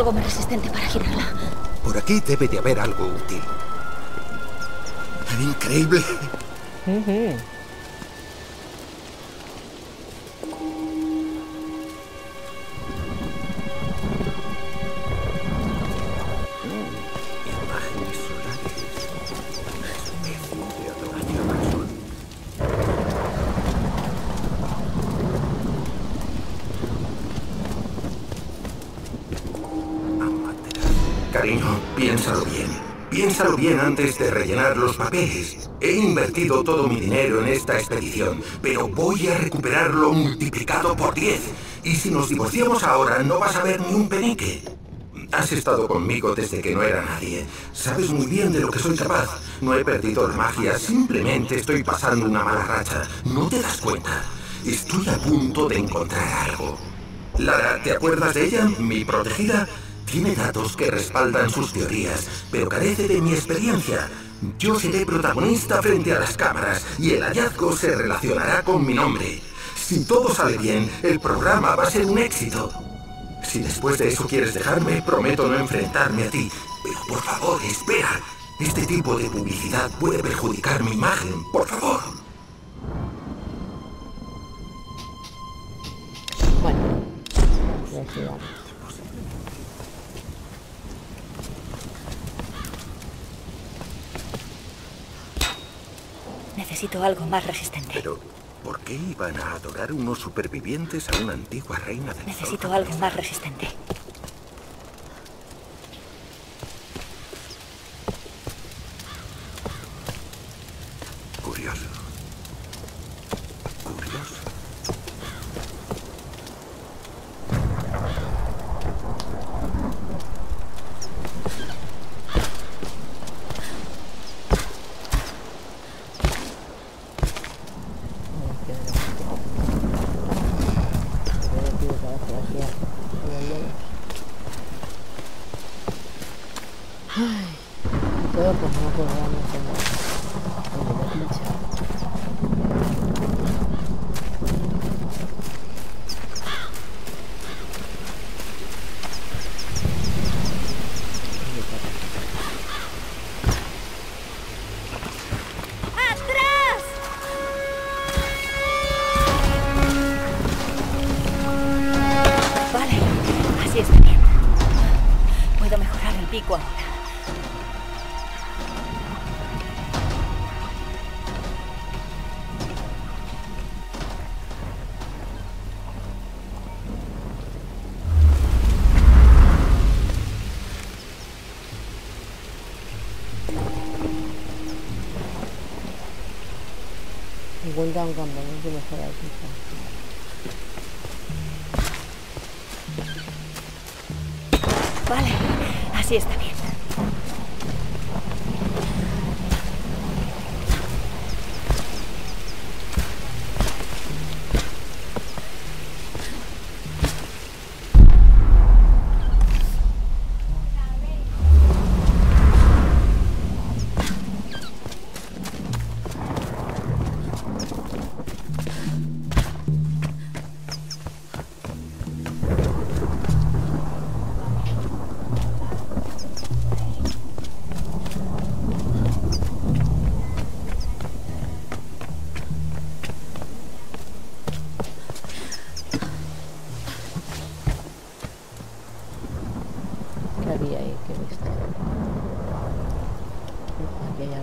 algo más resistente para girarla. Por aquí debe de haber algo útil. ¡Increíble! Imágenes solares. Una especie de adoración al sol. Cariño, piénsalo bien. Piénsalo bien antes de rellenar los papeles. He invertido todo mi dinero en esta expedición, pero voy a recuperarlo multiplicado por 10. Y si nos divorciamos ahora, no vas a ver ni un penique. Has estado conmigo desde que no era nadie. Sabes muy bien de lo que soy capaz. No he perdido la magia, simplemente estoy pasando una mala racha. ¿No te das cuenta? Estoy a punto de encontrar algo. Lara, ¿te acuerdas de ella? Mi protegida. Tiene datos que respaldan sus teorías, pero carece de mi experiencia. Yo seré protagonista frente a las cámaras y el hallazgo se relacionará con mi nombre. Si todo sale bien, el programa va a ser un éxito. Si después de eso quieres dejarme, prometo no enfrentarme a ti. Pero por favor, espera. Este tipo de publicidad puede perjudicar mi imagen. Por favor. Bueno, aquí vamos. Necesito algo más resistente. Pero, ¿por qué iban a adorar unos supervivientes a una antigua reina del sol? Necesito algo más resistente. Curioso. Curioso. Todo pues no acordamos como la pincha. Vale, así está bien. Puedo mejorar el pico ahora. Encuentra un campamento mejor aquí. Vale, así está bien. ¿Qué había ahí? ¿Qué he visto? Aquí hay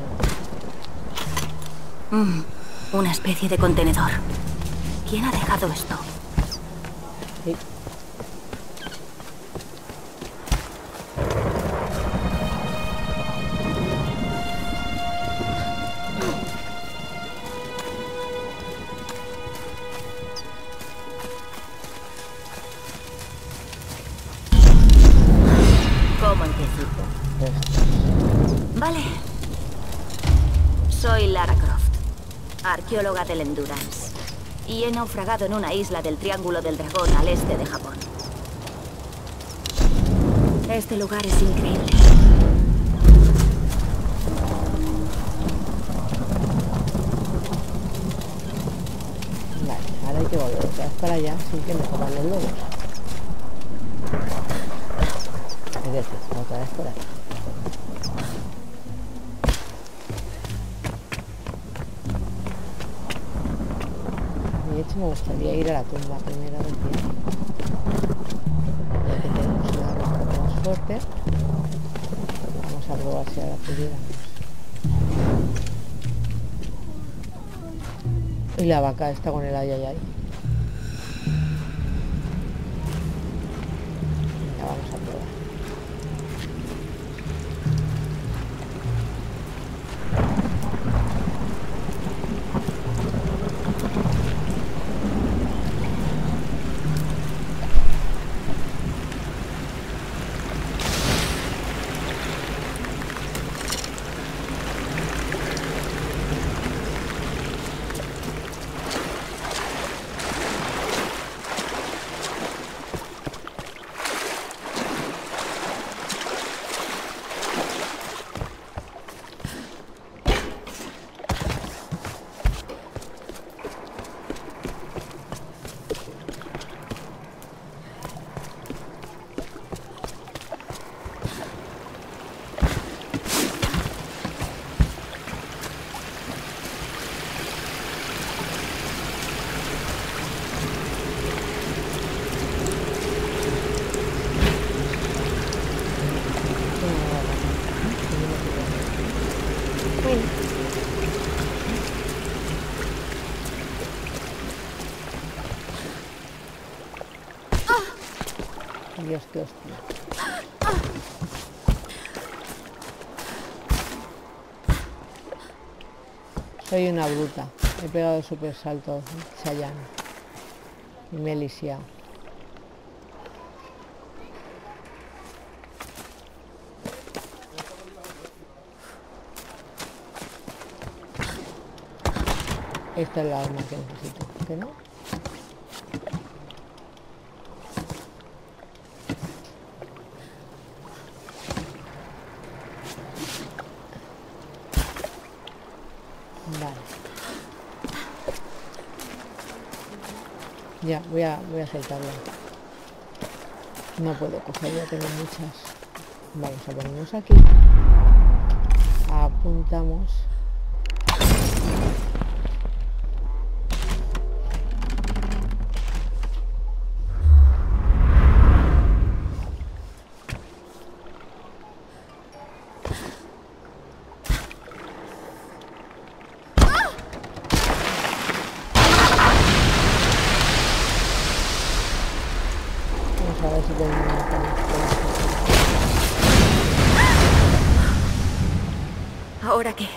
algo. Una especie de contenedor. ¿Quién ha dejado esto? Sí. ¿Cómo empiezo? Vale. Soy Lara Croft, arqueóloga del Endurance, y he naufragado en una isla del Triángulo del Dragón al este de Japón. Este lugar es increíble. Vale, ahora hay que volver otra vez para allá sin que me coman los lobos. es por aquí. De hecho me gustaría ir a la tumba primero del día. Ya que tenemos una arma un poco más fuerte. Vamos a probar si ahora pudiéramos. Y la vaca está con el ayayay. Ya vamos a probar. Dios, qué hostia. Soy una bruta. He pegado el super salto Chayanne. Y me he lisiado. Esta es la arma que necesito. ¿Que no? Vale. Ya, voy a soltarla. No puedo coger, ya tengo muchas. Vamos a ponernos aquí. Apuntamos. A ver si terminamos con esto. ¿Ahora qué?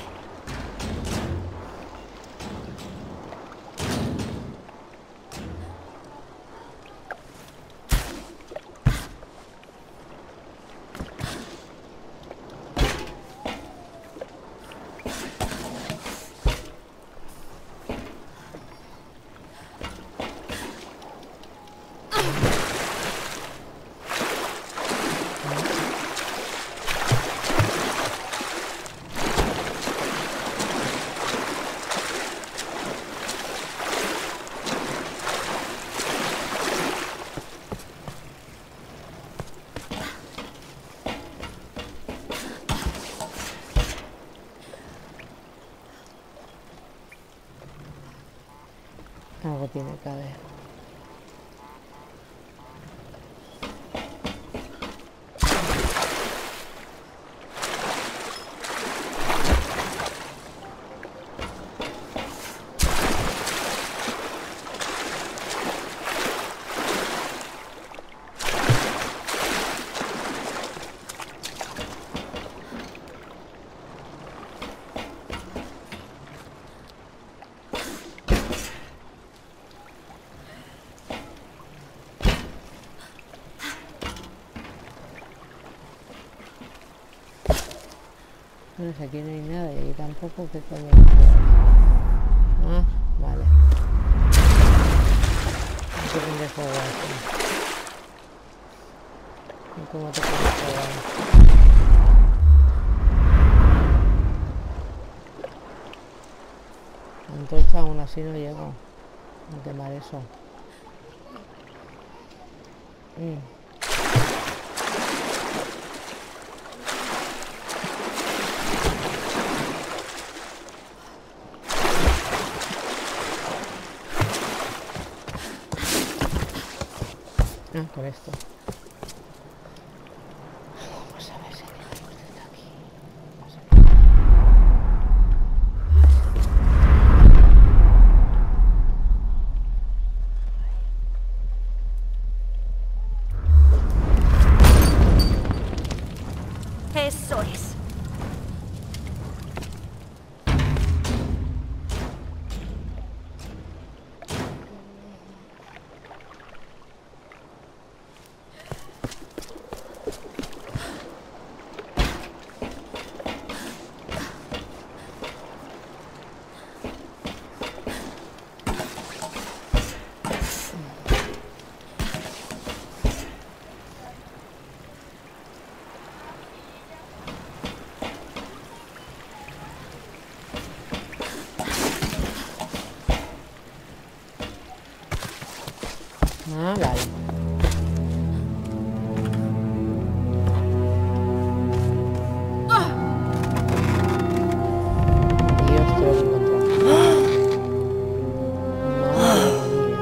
Algo tiene que haber. Bueno, si aquí no hay nada y ahí tampoco, ¿qué coño? Ah, vale. No te tendré fuego así. ¿Y cómo te pones fuego ahí? Antorcha aún así no llego a quemar eso. Ah, con esto. Vamos a ver si tenemos desde aquí. Vamos a ver. Eso es. Ah, vale. Dios, te lo he encontrado. Madre mía.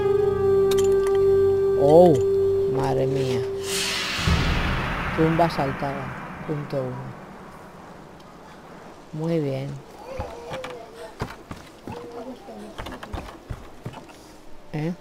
Oh, madre mía. Tumba asaltada. Punto 1. Muy bien. ¿Eh?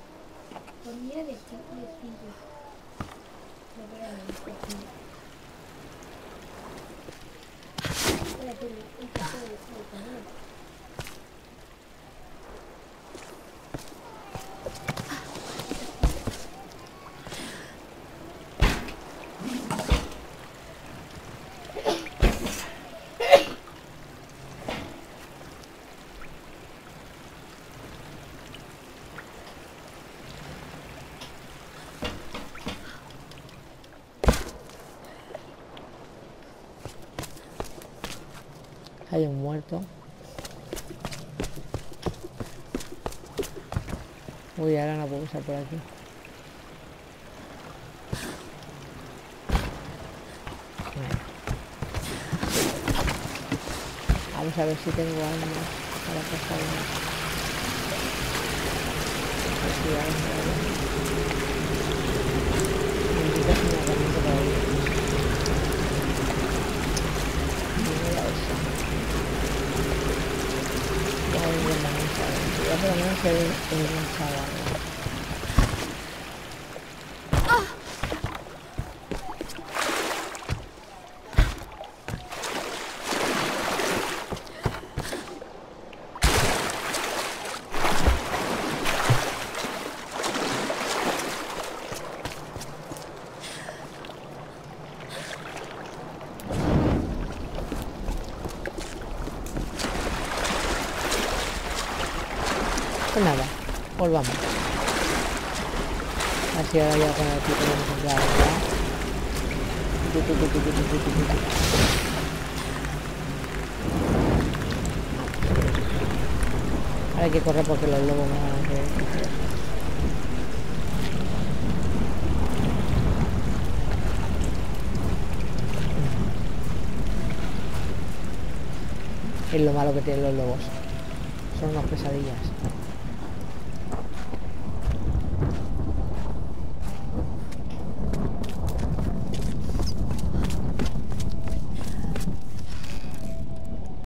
Hay un muerto. Uy, ahora no puedo pasar por aquí. Bueno. Vamos a ver si tengo armas para pasar una. Necesitas una herramienta para ir. Mira eso. Ya hay una herramienta. Ya por lo menos se ve enganchada. Pues nada, volvamos. Así ahora ya con el tipo de encontrar, ¿verdad? Ahora hay que correr porque los lobos me van a hacer. Es lo malo que tienen los lobos. Son unas pesadillas.